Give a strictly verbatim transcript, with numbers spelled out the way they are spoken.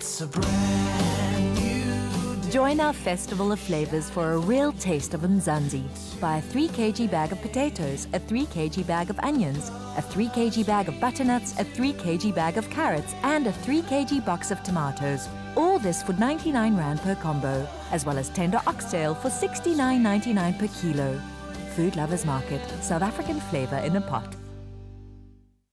It's a brand new Join our Festival of Flavors for a real taste of Mzansi. Buy a three kilogram bag of potatoes, a three kilogram bag of onions, a three kilogram bag of butternuts, a three kilogram bag of carrots, and a three kilogram box of tomatoes. All this for ninety-nine rand per combo, as well as tender oxtail for sixty-nine ninety-nine per kilo. Food Lovers Market, South African flavour in a pot.